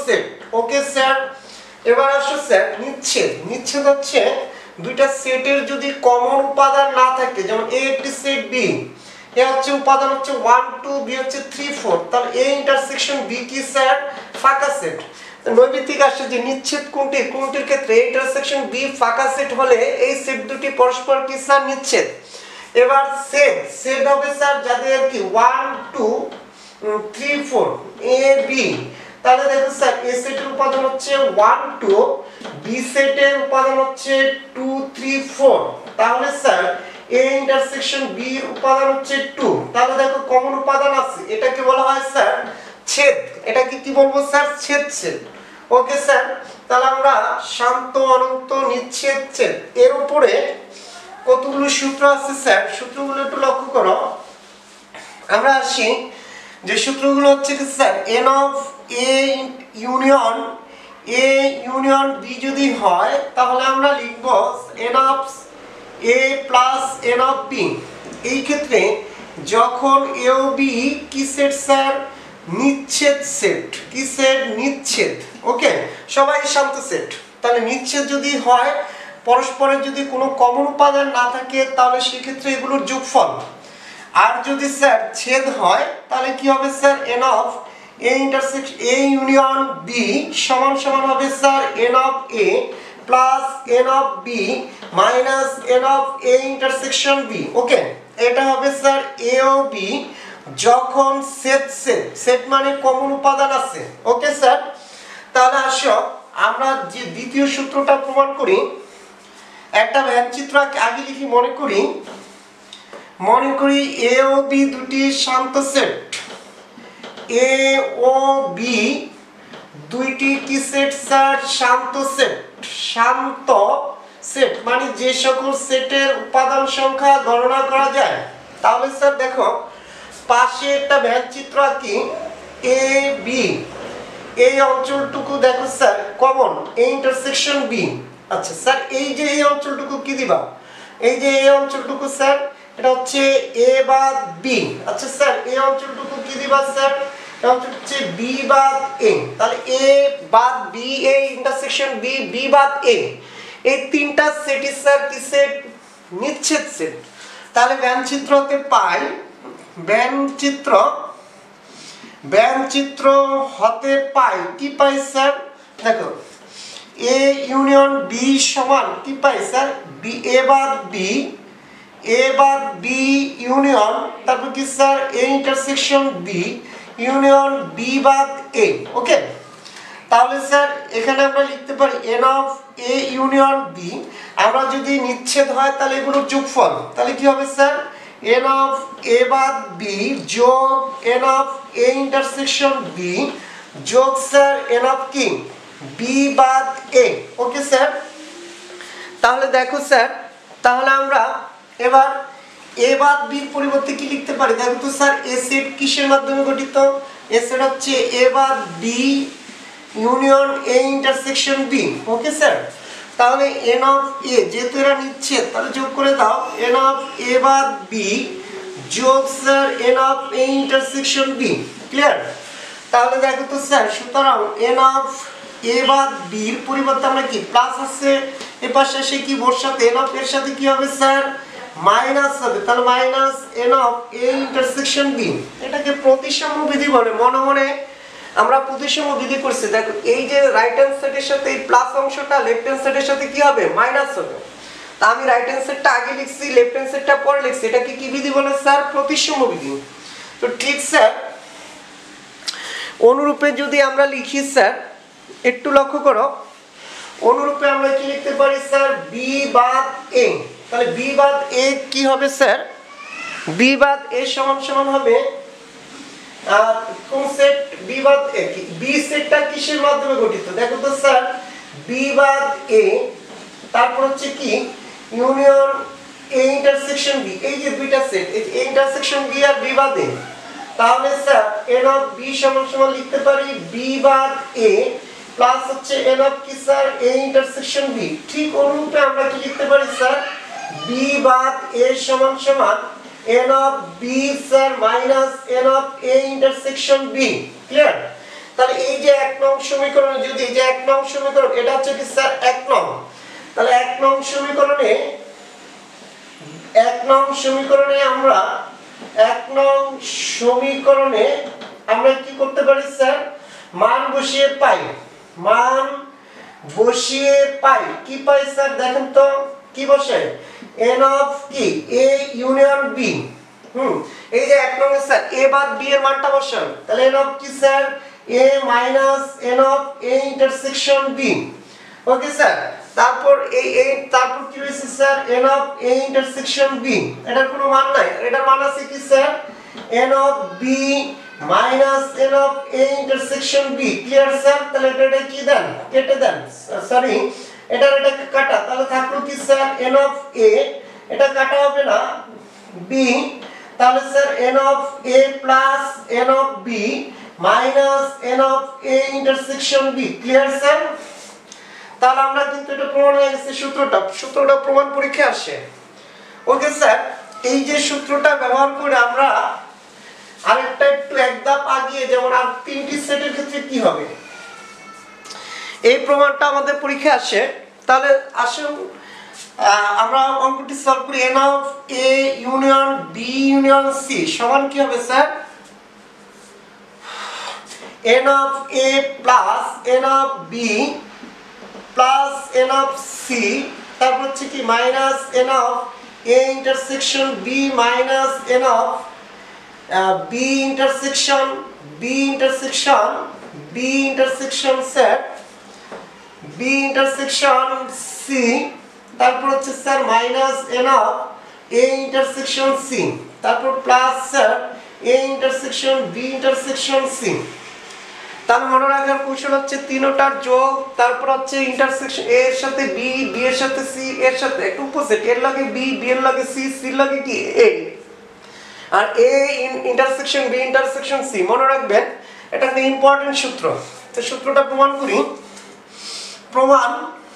ওকে স্যার, এবার আসো স্যার নিচ্ছেদ। নিচ্ছেদ হচ্ছে দুইটা সেটের যদি কমন উপাদান না থাকে, যেমন এ একটি সেট বি, এ হচ্ছে উপাদান হচ্ছে 1 2, বি হচ্ছে 3 4, তাহলে এ ইন্টারসেকশন বি কি স্যার? ফাঁকা সেট। নৈমিত্তিক আসে যে নিচ্ছেদ কোনটি, কোনটির ক্ষেত্রে ইন্টারসেকশন বি ফাঁকা সেট হলে এই সেট দুটি পরস্পর কি স্যার? নিচ্ছেদ। এবার সেট, সেট হবে স্যার যাদের কি 1 2 3 4 এ বি, তাহলে দেখো স্যার এ সেটের উপাদান হচ্ছে 1 2, বি সেটের উপাদান হচ্ছে 2 3 4, তাহলে স্যার এ ইন্টারসেকশন বি এর উপাদান হচ্ছে 2, তাহলে দেখো কমন উপাদান আছে, এটাকে বলা হয় স্যার ছেদ। এটাকে কি বলবো স্যার? ছেদ ছেদ। ওকে স্যার, তাহলে আমরা শান্ত অনন্ত নিচ্ছেদ ছেদ এর উপরে কতগুলো সূত্র আছে স্যার, সূত্রগুলো একটু লক্ষ্য করো। আমরা আসি যে সূত্রগুলো হচ্ছে কি sir, n of a union b যদি হয় তাহলে আমরা লিখব n of a plus n of b। এই ক্ষেত্রে যখন a ও b কি সেট স্যার? নিচ্ছেদ সেট। কি সেট? নিচ্ছেদ। ওকে, সবাই শান্ত সেট। তাহলে নিচ্ছেদ যদি হয়, পরস্পরের যদি কোনো কমন উপাদান না থাকে, তাহলে সেক্ষেত্রে এগুলোর যোগফল। আর যদি স্যার ছেদ হয় তাহলে কি হবে sir? n of a intersection a union b সমান সমান হবে sir n of a plus n of b minus n of a intersection b। Okay, এটা হবে স্যার a ও b যখন সেট সেট, সেট মানে কমন উপাদান আছে। ওকে স্যার, তাহলে আসো আমরা যে দ্বিতীয় সূত্রটা প্রমাণ করি। একটা চিত্র আগে লিখি, মনে করি এ ও বি দুটি শান্ত সেট। এ ও বি দুইটি কি সেট স্যার? শান্ত সেট। শান্ত সেট মানে যে সকল সেটের উপাদান সংখ্যা গণনা করা যায়। তাহলে স্যার দেখো পাশে একটা চিত্র আঁকি, এ বি, এই অঞ্চলটুকু দেখো sir common, a intersection b. আচ্ছা স্যার, এই যে এই অঞ্চলটুকু কি দিবা? এই যে এই অঞ্চলটুকু স্যার এটা হচ্ছে এ বাদ বি। আচ্ছা স্যার, এই অঞ্চলটুকু কি দিবা স্যার? এটা হচ্ছে বি বাদ এ। তাহলে এ বাদ b, a intersection b, b বাদ এ, এই তিনটা সেটই স্যার কি সেট? নিচ্ছেদ সেট। তাহলে ব্যঞ্চিত্রতে পাই, ব্যঞ্চিত্র হতে পাই কি পাই স্যার? দেখো এ ইউনিয়ন বি সমান কি পাই স্যার? বি এ বাদ বি, এ বাদ বি ইউনিয়ন তারপর কি sir? A intersection b union b বাদ এ। ওকে, তাহলে স্যার এখানে আমরা লিখতে পারি n of a union b। আমরা যদি নিচ্ছেদ হয় তাহলে এগুলোর যোগফল, তাহলে কি হবে স্যার? n অফ a বাদ b যোগ n of a intersection b যোগ স্যার n অফ কি? b বাদ a। ওকে স্যার, তাহলে দেখো স্যার, তাহলে আমরা এবার a বাদ b এর পরিবর্তে কি লিখতে পারি? দেখো তো স্যার, a সেট কিসের মাধ্যমে গঠিত? a সেট হচ্ছে a বাদ b union a intersection b. Okay sir, তাহলে n অফ a যেহেতু এরা নিচ্ছে তাহলে যোগ করে দাও n অফ a বাদ b যোগ sir n of a intersection b. Clear? তাহলে দেখো তো স্যার, সুতরাং n অফ a বাদ b এর পরিবর্তে আমরা কি প্লাস আছে, এর পাশে এসে কি বসাতে n অফ এর সাথে কি হবে স্যার? মাইনাস হবে। তাহলে minus n of a intersection b। এটাকে প্রতিসাম্য বিধি বলে। মনে মনে আমরা প্রতিসাম্য বিধি করছি। দেখো এই যে রাইট হ্যান্ড সাইডের সাথে এই প্লাস অংশটা লেফট হ্যান্ড সাইডের সাথে কি হবে? মাইনাস হবে। তা আমি রাইট হ্যান্ড সাইডটা আগে লিখছি, লেফট হ্যান্ড সাইডটা পরে লিখছি। এটাকে কি বিধি বলে স্যার? প্রতিসাম্য বিধি। তো ঠিক স্যার, অনুরূপে যদি আমরা লিখি স্যার, একটু লক্ষ্য করো, অনুরূপে আমরা কি লিখতে পারি স্যার? বি বাদ এ। তাহলে বি বাদ এ কি হবে স্যার? বি বাদ এ সমান সমান হবে কোন সেট? বি বাদ এ। বি সেটটা কিসের মাধ্যমে গঠিত? দেখো তো স্যার, বি বাদ এ তারপর হচ্ছে কি? Union a intersection b. এই যে দুইটা সেট, এই যে ইন্টারসেকশন বি আর বি বাদ এ। তাহলে স্যার n অফ b সমান সমান লিখতে পারি b বাদ a প্লাস হচ্ছে n অফ কি স্যার? a intersection b। ঠিক অনুরূপে আমরা কি লিখতে পারি স্যার? b বাদ a সমান সমান n of b sir minus n of a intersection b। Clear? তাহলে এই যে 1 নং সমীকরণ, যদি এই যে 1 নং সমীকরণ, এটা হচ্ছে কি স্যার 1 নং, তাহলে 1 নং সমীকরণে আমরা 1 নং সমীকরণে আমরা কি করতে পারি স্যার, মান বসিয়ে পাই, কি পাই স্যার, দেখেন তো কি বসে, n অফ কি a ইউনিয়ন b। এই যে 1 নং এ স্যার a বাদ b এর মানটা বসান, তাহলে n অফ কি sir a minus n of a intersection b। Okay sir, তারপর তারপর কি হইছে sir n of a intersection b, এটার কোনো মান নাই, এটার মান আছে কি sir n of b minus n of a intersection b। Clear sir, তাহলে এটা কি দেন, কেটে দেন, সরি এটা কাটা, তাহলে থাকলো কি স্যার n অফ a, এটা কাটা হবে না b, তাহলে sir n of a plus n of b minus n of a intersection b। Clear sir, তাহলে আমরা কিন্তু এটা প্রমাণ হয়ে গেছে, সূত্রটা প্রমাণ পরীক্ষায় আসে। ওকে স্যার, এই যে সূত্রটা ব্যবহার করে আমরা আরেকটা একটু এক ধাপ আগিয়ে, যেমন আর তিনটি সেটের ক্ষেত্রে কি হবে, এই প্রমাণটা আমাদের পরীক্ষায় আসে। তাহলে আসুন আমরা অঙ্কটি সলভ করি। n of a union b union c সমান কি হবে sir, n of a plus n of b plus n of c, তারপর হচ্ছে কি minus n of a intersection b minus n of b intersection set b intersection c, তারপর হচ্ছে sir minus n of a intersection c, তারপর plus sir a intersection b intersection c। তার মনে রাখার কৌশল হচ্ছে তিনটার যোগ, তারপর হচ্ছে ইন্টারসেকশন a এর সাথে b, b এর সাথে c, এর সাথে একটু অপোজিট, এর লাগে b, b এর লাগে c, c এর লাগে কি a, আর a intersection b intersection c। মনে রাখবেন এটা একটা ইম্পর্টেন্ট সূত্র। তো সূত্রটা প্রমাণ করি, প্রমাণ,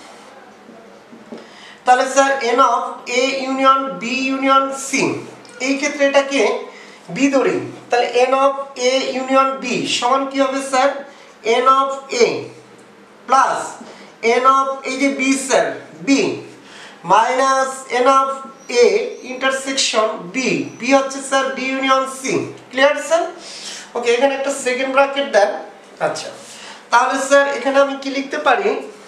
তাহলে sir n of a union b union c, এই ক্ষেত্রে এটাকে b ধরি, তাহলে n of a union b সমান কি হবে sir n of a plus n অফ এই যে b sir b minus n of a intersection b, b হচ্ছে sir b union c। Clear sir, okay এখানে একটা সেকেন্ড ব্র্যাকেট দেন। আচ্ছা, তাহলে স্যার এখানে আমি কি লিখতে পারি,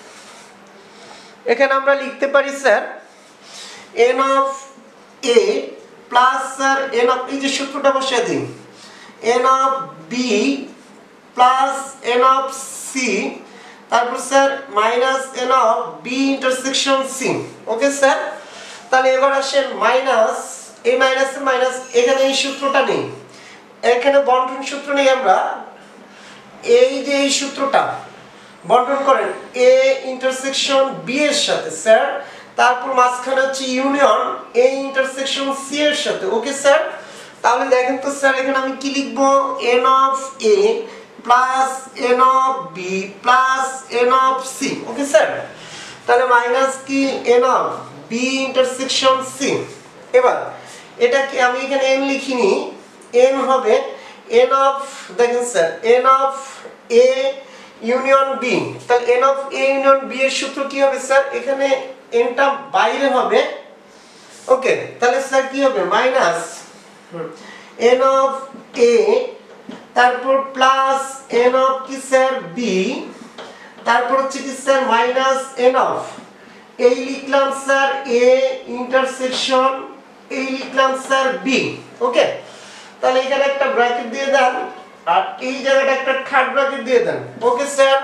এখানে আমরা লিখতে পারি sir n of a plus sir n অফ, এই যে সূত্রটা বসিয়ে দিই, n of b plus n of c, তারপর sir minus n of b intersection c। Okay sir, তাহলে এবার আসেন মাইনাস, এই মাইনাসের মাইনাস, এখানে এই সূত্রটা নেই, এখানে বন্টন সূত্র নেই, আমরা এই যে এই সূত্রটা বন্টন করেন a ইন্টারসেকশন b এর সাথে স্যার, তারপর মাঝখানে হচ্ছে ইউনিয়ন a ইন্টারসেকশন c এর সাথে। ওকে স্যার, তাহলে দেখেন তো স্যার এখানে আমি কি লিখব, n of a plus n of b plus n of c। Okay sir, তাহলে মাইনাস কি n of b intersection c। এবার এটাকে আমি এখানে n লিখিনি, n হবে n অফ, দেখেন স্যার n of a union b, তাহলে n of a union b এর সূত্র কি হবে স্যার, এখানে n টা বাইরে হবে। ওকে, তাহলে স্যার কি হবে মাইনাস n অফ a, তারপর প্লাস n অফ কি স্যার b, তারপর হচ্ছে কি স্যার মাইনাস n অফ, এই লিখলাম স্যার a ইন্টারসেকশন, এই লিখলাম স্যার b। ওকে, তাহলে এখানে একটা ব্র্যাকেট দিয়ে দেন, আর এই জায়গাটা একটা থার্ড ব্র্যাকেট দিয়ে দেন। ওকে স্যার,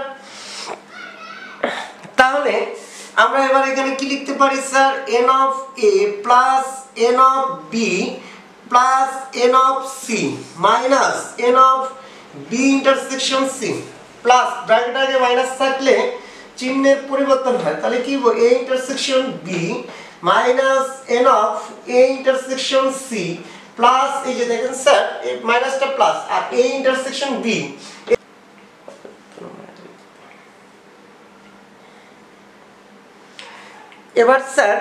তাহলে আমরা এবার এখানে কি লিখতে পারি sir n of a plus n of b plus n of c minus n of b intersection c, plus bracket আগে মাইনাস থাকলে চিহ্নের পরিবর্তন হয়, তাহলে কি হবে a intersection b minus n of a intersection c plus, এই যে দেখেন স্যার এই মাইনাসটা প্লাস, আর a ইন্টারসেকশন b। এবার স্যার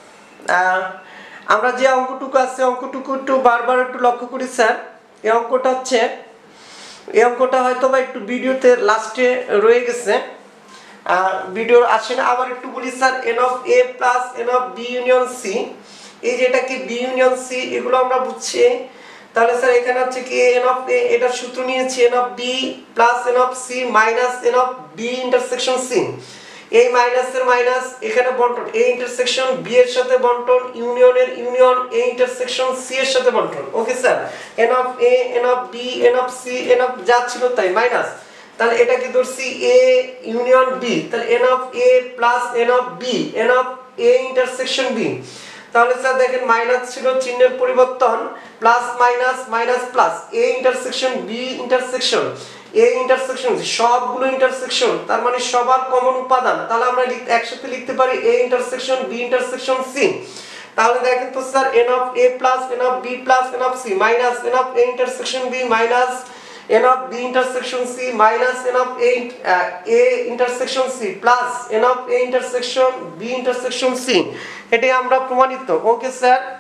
আমরা যে অঙ্কটুকু আছে অঙ্কটুকু একটু বারবার একটু লক্ষ্য করি স্যার। এই অঙ্কটা হচ্ছে এই অঙ্কটা হয়তো বা একটু ভিডিওতে লাস্টে রয়ে গেছে, ভিডিওর আসে না। আবার একটু বলি sir, n of a plus n of b union c, এই যে এটা কি b ইউনিয়ন c, এগুলো আমরা বুঝছি। তাহলে স্যার এখানে হচ্ছে কি n অফ a, এটা সূত্র নিয়েছি n of b plus n of c minus n of b intersection c। এই মাইনাসের মাইনাস এখানে বন্টন, a ইন্টারসেকশন b এর সাথে বন্টন, ইউনিয়নের ইউনিয়ন a ইন্টারসেকশন c এর সাথে বন্টন। Okay sir, n of a n of b n of c n অফ যা ছিল তাই মাইনাস, তাহলে এটা কি ধরছি a ইউনিয়ন b, তাহলে n of a plus n of b n of a intersection b। তাহলে স্যার দেখেন মাইনাস ছিল, চিহ্নের পরিবর্তন, plus minus minus plus, a intersection b intersection a intersection, সবগুলো ইন্টারসেকশন, তার মানে সবার কমন উপাদান, তাহলে আমরা একসাথে লিখতে পারি a intersection b intersection c। তাহলে দেখেন তো sir n of a plus n of b plus n of c minus n of a intersection b minus n of b intersection c minus n of a intersection c plus n of a intersection b intersection c, এটাই আমরা প্রমাণিত। Okay sir.